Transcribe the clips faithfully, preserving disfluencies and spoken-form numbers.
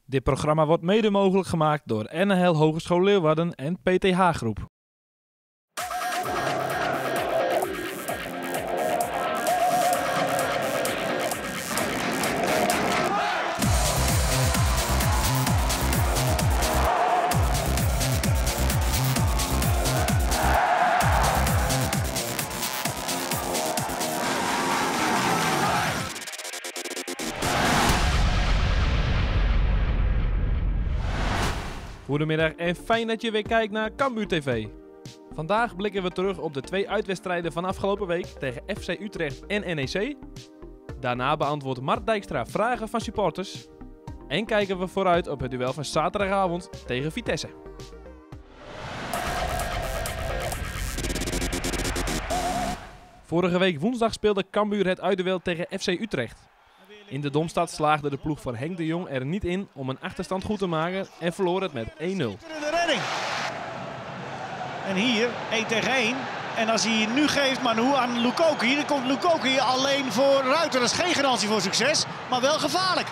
Dit programma wordt mede mogelijk gemaakt door N H L Hogeschool Leeuwarden en P T H Groep. Goedemiddag en fijn dat je weer kijkt naar Cambuur T V. Vandaag blikken we terug op de twee uitwedstrijden van afgelopen week tegen F C Utrecht en N E C. Daarna beantwoordt Mart Dijkstra vragen van supporters. En kijken we vooruit op het duel van zaterdagavond tegen Vitesse. Vorige week woensdag speelde Cambuur het uitduel tegen F C Utrecht. In de Domstad slaagde de ploeg voor Henk de Jong er niet in om een achterstand goed te maken en verloor het met één nul. De redding. En hier één tegen één. En als hij nu geeft Manu aan Lukoki, dan komt Lukoki alleen voor Ruiter. Dat is geen garantie voor succes, maar wel gevaarlijk.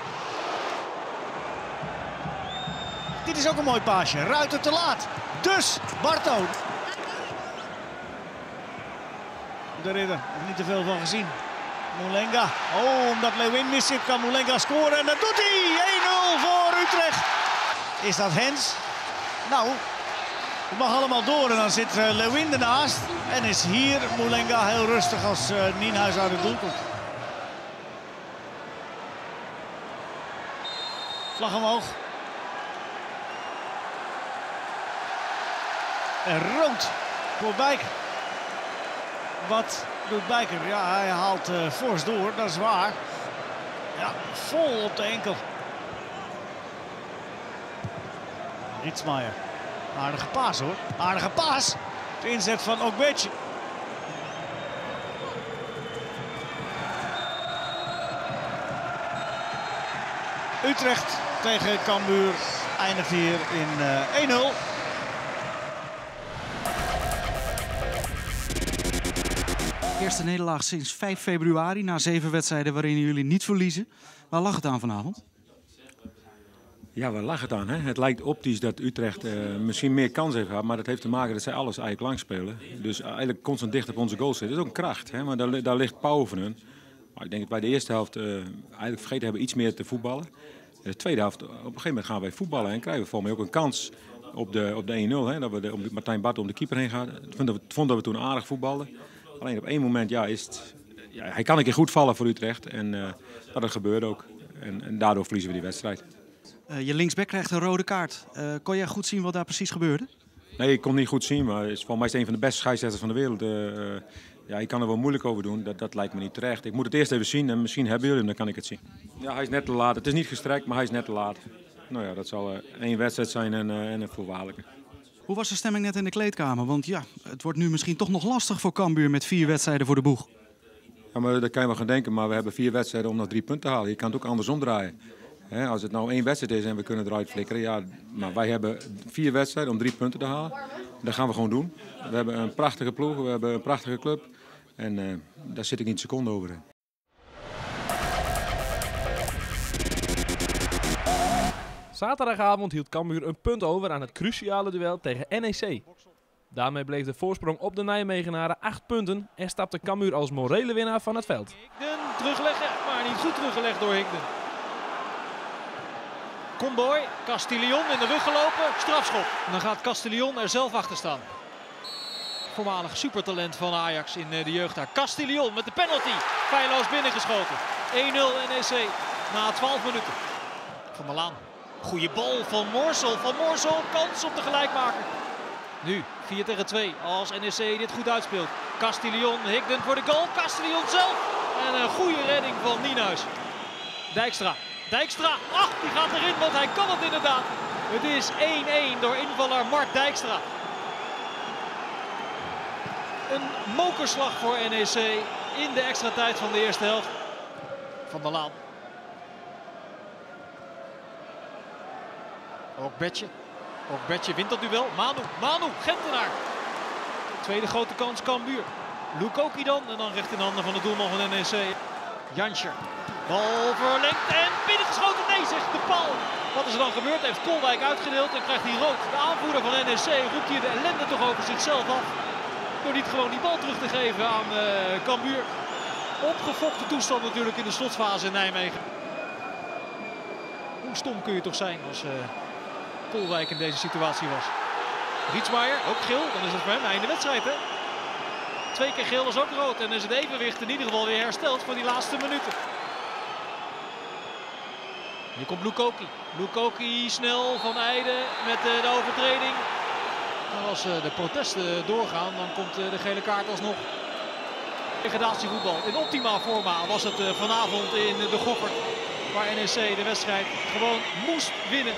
Dit is ook een mooi paasje. Ruiter te laat. Dus Barto. De ridder, er niet te veel van gezien. Moulenga. Oh, omdat Lewin mis zit, kan Moulenga scoren. En dat doet hij. één nul voor Utrecht. Is dat Hens? Nou, het mag allemaal door. En dan zit uh, Lewin ernaast. En is hier Moulenga heel rustig als uh, Nienhuis uit het doel komt. Vlag omhoog. En rood voor Bijker. Wat doet Bijker? Ja, hij haalt uh, fors door, dat is waar. Ja, vol op de enkel. Rietsmaier. Aardige paas hoor. Aardige paas. De inzet van Okbetje. Utrecht tegen Cambuur eindigt hier in uh, één nul. Eerste nederlaag sinds vijf februari na zeven wedstrijden waarin jullie niet verliezen. Waar lag het aan vanavond? Ja, waar lag het aan? Hè? Het lijkt optisch dat Utrecht uh, misschien meer kans heeft gehad, maar dat heeft te maken dat zij alles eigenlijk lang spelen. Dus eigenlijk constant dicht op onze goals zitten. Dat is ook een kracht, hè? Maar daar, daar ligt power van hun. Maar ik denk dat wij de eerste helft uh, eigenlijk vergeten hebben iets meer te voetballen. De tweede helft, op een gegeven moment gaan wij voetballen en krijgen we voor mij ook een kans op de, op de één nul. Hè? Dat we de, op de, Martijn Bartel om de keeper heen gaan. Ik vond dat we, vond dat we toen aardig voetbalden. Alleen op één moment ja, is het, ja, hij kan een keer goed vallen voor Utrecht. En uh, dat gebeurde ook. En, en daardoor verliezen we die wedstrijd. Uh, je linksback krijgt een rode kaart. Uh, kon jij goed zien wat daar precies gebeurde? Nee, ik kon het niet goed zien. Maar is, volgens mij is het een van de beste scheidsrechters van de wereld. Uh, uh, ja, ik kan er wel moeilijk over doen. Dat, dat lijkt me niet terecht. Ik moet het eerst even zien en misschien hebben jullie hem, dan kan ik het zien. Ja, hij is net te laat. Het is niet gestrekt, maar hij is net te laat. Nou ja, dat zal uh, één wedstrijd zijn en, uh, en een voorwaardelijke. Hoe was de stemming net in de kleedkamer? Want ja, het wordt nu misschien toch nog lastig voor Cambuur met vier wedstrijden voor de boeg. Ja, maar dat kan je wel gaan denken, maar we hebben vier wedstrijden om nog drie punten te halen. Je kan het ook andersom draaien. He, als het nou één wedstrijd is en we kunnen eruit flikkeren, ja, maar wij hebben vier wedstrijden om drie punten te halen. Dat gaan we gewoon doen. We hebben een prachtige ploeg, we hebben een prachtige club en uh, daar zit ik niet een seconde over in. Zaterdagavond hield Cambuur een punt over aan het cruciale duel tegen N E C. Daarmee bleef de voorsprong op de Nijmegenaren acht punten en stapte Cambuur als morele winnaar van het veld. Higden terugleggen, maar niet goed teruggelegd door Higden. Comboy, Castillon in de rug gelopen, strafschop. En dan gaat Castillon er zelf achter staan. Voormalig supertalent van Ajax in de jeugd daar. Castillon met de penalty, feilloos binnengeschoten. één nul N E C na twaalf minuten. Van der Laan. Goeie bal van Morsel. Van Morsel, kans op de gelijkmaker. Nu vier tegen twee als N E C dit goed uitspeelt. Castillon, Higden voor de goal. Castillon zelf. En een goede redding van Nienhuis. Dijkstra. Dijkstra. Ach, die gaat erin, want hij kan het inderdaad. Het is één één door invaller Mart Dijkstra. Een mokerslag voor N E C in de extra tijd van de eerste helft. Van der Laan. Ook Betje. Ook Betje wint dat duel. Manu, Manu, Gentenaar. Tweede grote kans, Cambuur. Lukoki dan. En dan recht in handen van de doelman van N E C. Janscher. Bal verlengd en binnengeschoten. Nee, zegt de paal. Wat is is er dan gebeurd? Heeft Kolwijk uitgedeeld en krijgt hij rood. De aanvoerder van N E C roept hier de ellende toch over zichzelf af. Door niet gewoon die bal terug te geven aan uh, Cambuur. Opgefokte toestand natuurlijk in de slotfase in Nijmegen. Hoe stom kun je toch zijn als uh, Kolwijk in deze situatie was. Rietsmaier, ook geel. Dan is het voor hem einde wedstrijd, hè? Twee keer geel was ook rood. En is het evenwicht in ieder geval weer hersteld voor die laatste minuten. Hier komt Lukoki. Lukoki snel van Eijden met uh, de overtreding. En als uh, de protesten doorgaan, dan komt uh, de gele kaart alsnog. Degradatievoetbal in optima forma was het uh, vanavond in de Goffert. Waar N E C de wedstrijd gewoon moest winnen.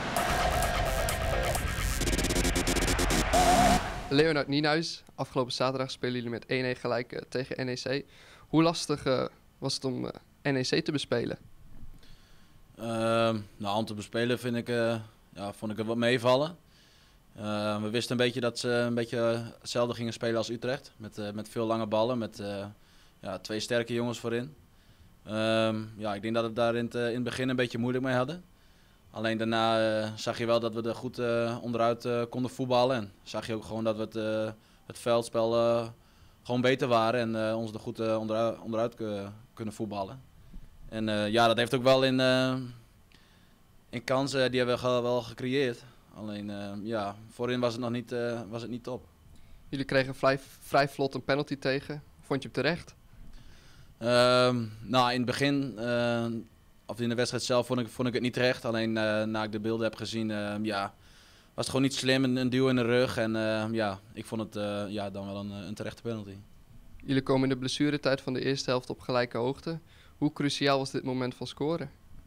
Leonard Nienhuis, afgelopen zaterdag spelen jullie met één-één gelijk uh, tegen N E C. Hoe lastig uh, was het om uh, N E C te bespelen? Uh, nou, om te bespelen vind ik, uh, ja, vond ik het wat meevallen. Uh, we wisten een beetje dat ze een beetje hetzelfde gingen spelen als Utrecht. Met, uh, met veel lange ballen, met uh, ja, twee sterke jongens voorin. Uh, ja, ik denk dat we daar in het, uh, in het begin een beetje moeilijk mee hadden. Alleen daarna uh, zag je wel dat we er goed uh, onderuit uh, konden voetballen. En zag je ook gewoon dat we het, uh, het veldspel uh, gewoon beter waren en uh, ons er goed uh, onderuit, onderuit uh, kunnen voetballen. En uh, ja, dat heeft ook wel in, uh, in kansen, die hebben we wel gecreëerd. Alleen uh, ja, voorin was het nog niet, uh, was het niet top. Jullie kregen vrij, vrij vlot een penalty tegen. Vond je hem terecht? Uh, nou, in het begin, uh, of in de wedstrijd zelf, vond ik, vond ik het niet terecht. Alleen uh, na ik de beelden heb gezien, uh, ja, was het gewoon niet slim, een, een duw in de rug. En uh, ja, ik vond het uh, ja, dan wel een, een terechte penalty. Jullie komen in de blessuretijd van de eerste helft op gelijke hoogte. Hoe cruciaal was dit moment van scoren?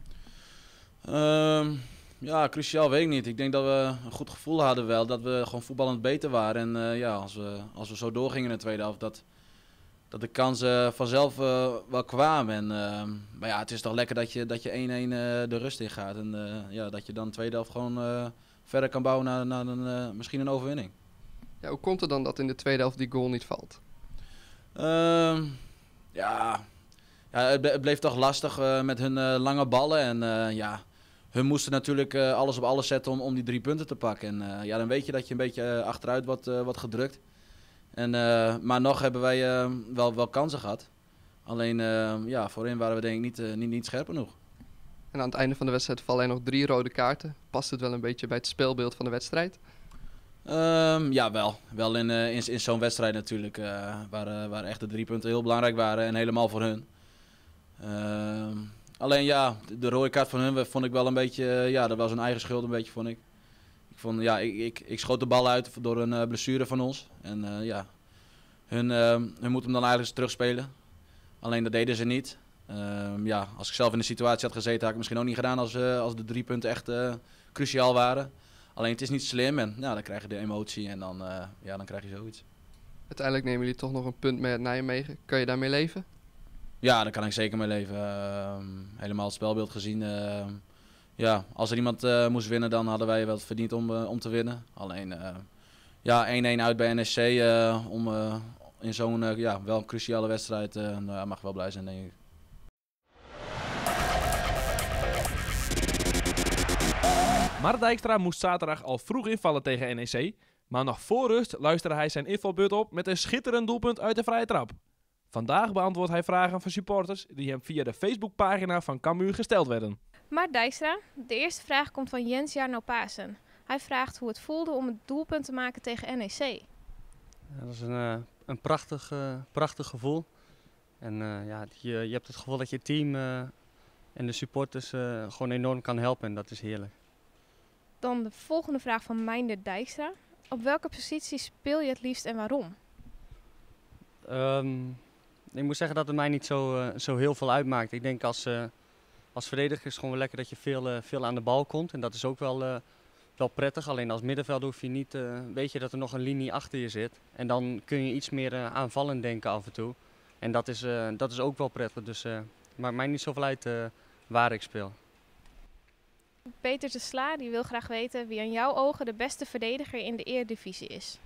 Uh, ja, cruciaal weet ik niet. Ik denk dat we een goed gevoel hadden wel, dat we gewoon voetballend beter waren. En uh, ja, als we, als we zo doorgingen in de tweede helft, dat, dat de kansen vanzelf uh, wel kwamen. En, uh, maar ja, het is toch lekker dat je dat je één-één uh, de rust in gaat. En uh, ja, dat je dan de tweede helft gewoon uh, verder kan bouwen naar, naar een, uh, misschien een overwinning. Ja, hoe komt het dan dat in de tweede helft die goal niet valt? Uh, ja, ja het, het bleef toch lastig uh, met hun uh, lange ballen. En uh, ja, hun moesten natuurlijk uh, alles op alles zetten om, om die drie punten te pakken. En uh, ja, dan weet je dat je een beetje uh, achteruit wordt, uh, wordt gedrukt. En, uh, maar nog hebben wij uh, wel, wel kansen gehad. Alleen uh, ja, voorin waren we denk ik niet, uh, niet, niet scherp genoeg. En aan het einde van de wedstrijd vallen er nog drie rode kaarten. Past het wel een beetje bij het speelbeeld van de wedstrijd? Um, ja, wel. Wel in, uh, in, in zo'n wedstrijd natuurlijk, uh, waar, uh, waar echt de drie punten heel belangrijk waren en helemaal voor hun. Uh, alleen ja, de, de rode kaart van hun vond ik wel een beetje, uh, ja, dat was een eigen schuld een beetje, vond ik. Ik, vond, ja, ik, ik, ik schoot de bal uit door een uh, blessure van ons. En uh, ja, hun, uh, hun moeten hem dan eigenlijk eens terugspelen. Alleen dat deden ze niet. Uh, ja, als ik zelf in de situatie had gezeten, had ik het misschien ook niet gedaan als, uh, als de drie punten echt uh, cruciaal waren. Alleen het is niet slim en nou, dan krijg je de emotie en dan, uh, ja, dan krijg je zoiets. Uiteindelijk nemen jullie toch nog een punt mee uit Nijmegen. Kan je daarmee leven? Ja, daar kan ik zeker mee leven. Uh, helemaal het spelbeeld gezien. Uh, ja, als er iemand uh, moest winnen, dan hadden wij wel verdiend om, uh, om te winnen. Alleen uh, ja, één-één uit bij N E C uh, om uh, in zo'n uh, ja, wel cruciale wedstrijd uh, nou, mag wel blij zijn, denk ik. Mark Dijkstra moest zaterdag al vroeg invallen tegen N E C. Maar nog voor rust luisterde hij zijn invalbeurt op met een schitterend doelpunt uit de vrije trap. Vandaag beantwoordt hij vragen van supporters die hem via de Facebookpagina van Cambuur gesteld werden. Mark Dijkstra, de eerste vraag komt van Jens Jarno Paasen. Hij vraagt hoe het voelde om het doelpunt te maken tegen N E C. Ja, dat is een, uh, een prachtig, uh, prachtig gevoel. En uh, ja, je, je hebt het gevoel dat je team uh, en de supporters uh, gewoon enorm kan helpen en dat is heerlijk. Dan de volgende vraag van Meinder Dijkstra. Op welke positie speel je het liefst en waarom? Um, ik moet zeggen dat het mij niet zo, uh, zo heel veel uitmaakt. Ik denk als, uh, als verdediger is het gewoon wel lekker dat je veel, uh, veel aan de bal komt. En dat is ook wel, uh, wel prettig. Alleen als middenvelder hoef je niet, uh, weet je dat er nog een linie achter je zit. En dan kun je iets meer uh, aanvallend denken af en toe. En dat is, uh, dat is ook wel prettig. Dus uh, het maakt mij niet zoveel uit uh, waar ik speel. Peter de Sla die wil graag weten wie aan jouw ogen de beste verdediger in de Eredivisie is.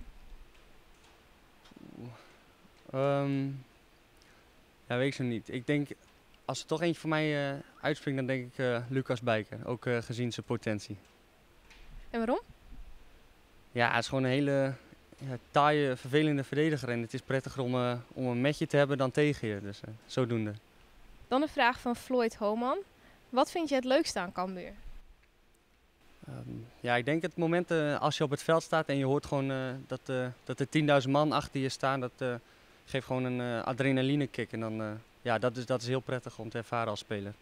Um, ja, weet ik zo niet. Ik denk, als er toch eentje voor mij uh, uitspringt, dan denk ik uh, Lucas Bijker. Ook uh, gezien zijn potentie. En waarom? Ja, hij is gewoon een hele ja, taaie, vervelende verdediger. En het is prettiger om, uh, om een met je te hebben dan tegen je. Dus uh, zodoende. Dan een vraag van Floyd Homan. Wat vind je het leukste aan Cambuur? Um, ja, ik denk het moment uh, als je op het veld staat en je hoort gewoon uh, dat, uh, dat er tienduizend man achter je staan. Dat uh, geeft gewoon een uh, adrenaline kick. En dan, uh, ja, dat is, dat is heel prettig om te ervaren als speler.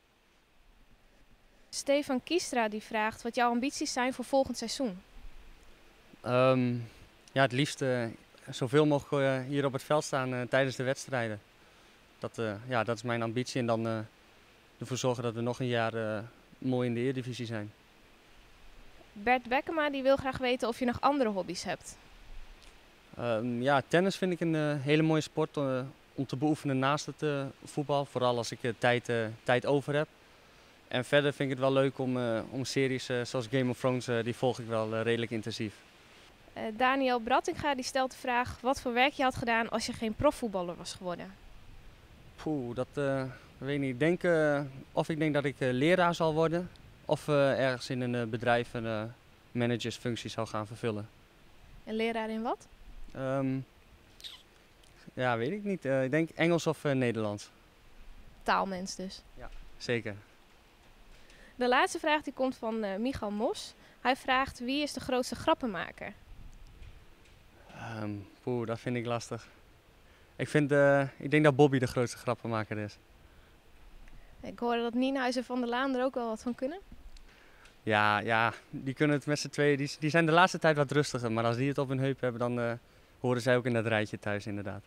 Stefan Kiestra die vraagt wat jouw ambities zijn voor volgend seizoen. Um, ja, het liefst uh, zoveel mogelijk uh, hier op het veld staan uh, tijdens de wedstrijden. Dat, uh, ja, dat is mijn ambitie en dan uh, ervoor zorgen dat we nog een jaar uh, mooi in de Eredivisie zijn. Bert Bekkema die wil graag weten of je nog andere hobby's hebt. Um, ja, tennis vind ik een uh, hele mooie sport uh, om te beoefenen naast het uh, voetbal. Vooral als ik uh, tijd, uh, tijd over heb. En verder vind ik het wel leuk om, uh, om series uh, zoals Game of Thrones, uh, die volg ik wel uh, redelijk intensief. Uh, Daniel Brattinga die stelt de vraag wat voor werk je had gedaan als je geen profvoetballer was geworden. Poeh, dat uh, weet ik niet. Ik denk, uh, of ik denk dat ik uh, leraar zal worden of uh, ergens in een uh, bedrijf een uh, managersfunctie zou gaan vervullen. En leraar in wat? Um, ja, weet ik niet. Uh, ik denk Engels of uh, Nederlands. Taalmens dus. Ja, zeker. De laatste vraag die komt van uh, Michal Mos. Hij vraagt wie is de grootste grappenmaker? Um, poeh, dat vind ik lastig. Ik, vind, uh, ik denk dat Bobby de grootste grappenmaker is. Ik hoorde dat Nienhuis en Van der Laan er ook wel wat van kunnen. Ja, ja, die kunnen het met z'n tweeën. Die, die zijn de laatste tijd wat rustiger. Maar als die het op hun heup hebben, dan uh, horen zij ook in dat rijtje thuis inderdaad.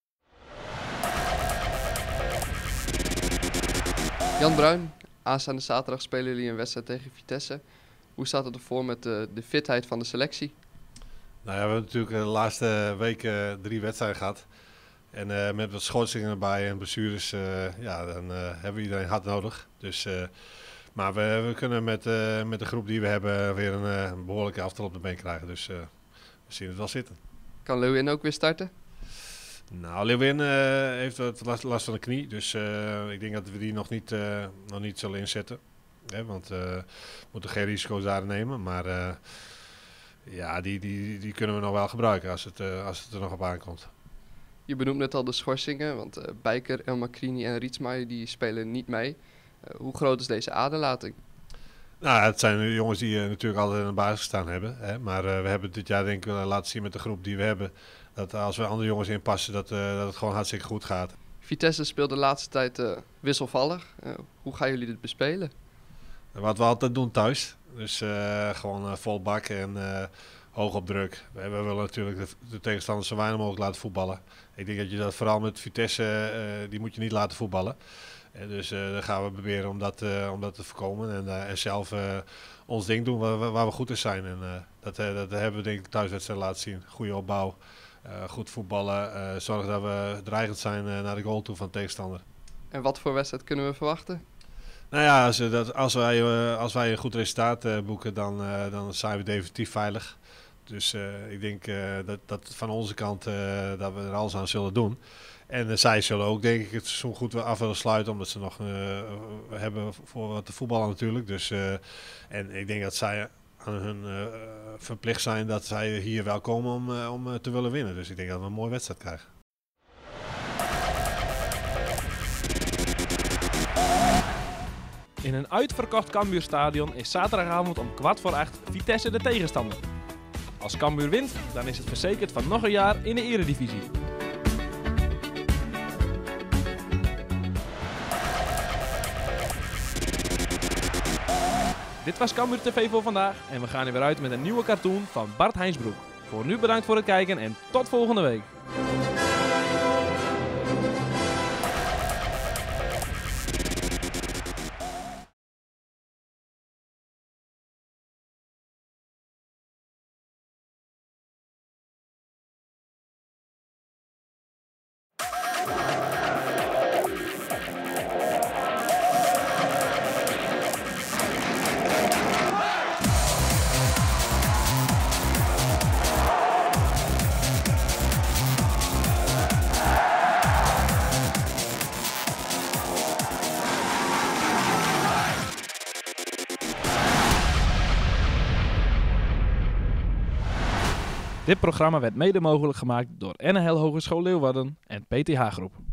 Jan Bruin, aanstaande zaterdag spelen jullie een wedstrijd tegen Vitesse. Hoe staat het ervoor met de, de fitheid van de selectie? Nou ja, we hebben natuurlijk de laatste weken drie wedstrijden gehad. En uh, met wat schorsingen erbij en blessures, uh, ja, dan uh, hebben we iedereen hard nodig. Dus, uh, maar we, we kunnen met, uh, met de groep die we hebben weer een, uh, een behoorlijke aftal op de been krijgen. Dus uh, we zien het wel zitten. Kan Leeuwin ook weer starten? Nou, Leeuwin uh, heeft wat last, last van de knie. Dus uh, ik denk dat we die nog niet, uh, nog niet zullen inzetten. Hè, want uh, we moeten geen risico's daar nemen. Maar uh, ja, die, die, die kunnen we nog wel gebruiken als het, uh, als het er nog op aankomt. Je benoemt net al de schorsingen, want uh, Bijker, El Macrini en Rietsmaier die spelen niet mee. Uh, hoe groot is deze aderlating? Nou, het zijn jongens die uh, natuurlijk altijd in de basis gestaan hebben. Hè? Maar uh, we hebben dit jaar denk ik uh, laten zien met de groep die we hebben, dat als we andere jongens inpassen, dat, uh, dat het gewoon hartstikke goed gaat. Vitesse speelt de laatste tijd uh, wisselvallig. Uh, hoe gaan jullie dit bespelen? Wat we altijd doen thuis. Dus uh, gewoon uh, vol bak en uh, hoog op druk. We, we willen natuurlijk de, de tegenstanders zo weinig mogelijk laten voetballen. Ik denk dat je dat vooral met Vitesse, uh, die moet je niet laten voetballen. En dus uh, dan gaan we proberen om dat, uh, om dat te voorkomen. En, uh, en zelf uh, ons ding doen waar, waar we goed in zijn. En uh, dat, uh, dat hebben we denk ik thuiswedstrijd laten zien. Goede opbouw, uh, goed voetballen. Uh, zorgen dat we dreigend zijn uh, naar de goal toe van de tegenstander. En wat voor wedstrijd kunnen we verwachten? Nou ja, als, dat, als, wij, uh, als wij een goed resultaat uh, boeken, dan, uh, dan zijn we definitief veilig. Dus uh, ik denk uh, dat, dat van onze kant uh, dat we er alles aan zullen doen. En uh, zij zullen ook denk ik het seizoen goed af willen sluiten, omdat ze nog uh, hebben voor wat te voetballen natuurlijk. Dus, uh, en ik denk dat zij aan hun uh, verplicht zijn dat zij hier wel komen om, uh, om uh, te willen winnen. Dus ik denk dat we een mooie wedstrijd krijgen. In een uitverkocht Cambuurstadion is zaterdagavond om kwart voor acht Vitesse de tegenstander. Als Cambuur wint, dan is het verzekerd van nog een jaar in de Eredivisie. Dit was Cambuur T V voor vandaag en we gaan er weer uit met een nieuwe cartoon van Bart Heinsbroek. Voor nu bedankt voor het kijken en tot volgende week. Dit programma werd mede mogelijk gemaakt door N H L Hogeschool Leeuwarden en P T H Groep.